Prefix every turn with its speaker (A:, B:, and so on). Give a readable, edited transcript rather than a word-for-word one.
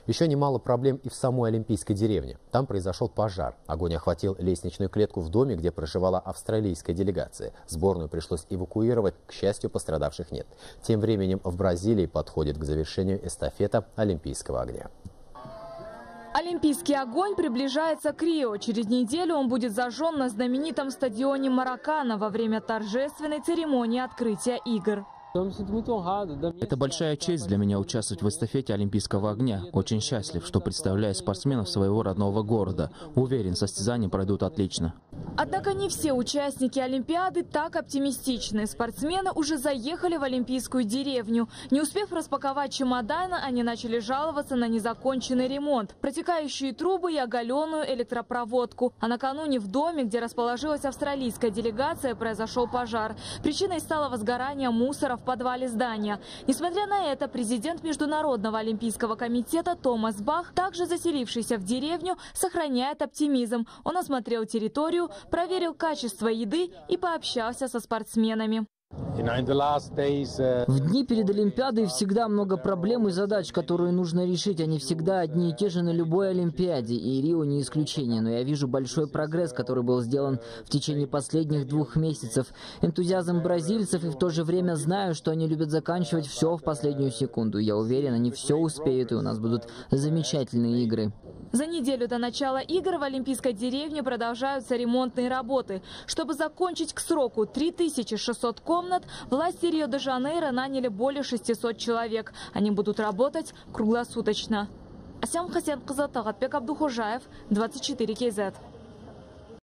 A: Еще немало проблем и в самой Олимпийской деревне. Там произошел пожар. Огонь охватил лестничную клетку в доме, где проживала австралийская делегация. Сборную пришлось эвакуировать. К счастью, пострадавших нет. Тем временем в Бразилии подходит к завершению эстафета Олимпийского огня.
B: Олимпийский огонь приближается к Рио. Через неделю он будет зажжен на знаменитом стадионе Маракана во время торжественной церемонии открытия игр.
C: Это большая честь для меня участвовать в эстафете Олимпийского огня. Очень счастлив, что представляю спортсменов своего родного города. Уверен, состязания пройдут отлично.
B: Однако не все участники Олимпиады так оптимистичны. Спортсмены уже заехали в Олимпийскую деревню. Не успев распаковать чемоданы, они начали жаловаться на незаконченный ремонт, протекающие трубы и оголенную электропроводку. А накануне в доме, где расположилась австралийская делегация, произошел пожар. Причиной стало возгорание мусора в подвале здания. Несмотря на это, президент Международного олимпийского комитета Томас Бах, также заселившийся в деревню, сохраняет оптимизм. Он осмотрел территорию, проверил качество еды и пообщался со спортсменами.
D: В дни перед Олимпиадой всегда много проблем и задач, которые нужно решить. Они всегда одни и те же на любой Олимпиаде, и Рио не исключение. Но я вижу большой прогресс, который был сделан в течение последних 2 месяцев. Энтузиазм бразильцев, и в то же время знаю, что они любят заканчивать все в последнюю секунду. Я уверен, они все успеют, и у нас будут замечательные игры.
B: За неделю до начала игр в Олимпийской деревне продолжаются ремонтные работы. Чтобы закончить к сроку 3600 комнат, власти Рио-де-Жанейро наняли более 600 человек. Они будут работать круглосуточно. Асям Хасен Кызы, Тагатбек Абдухожаев, 24 КЗ.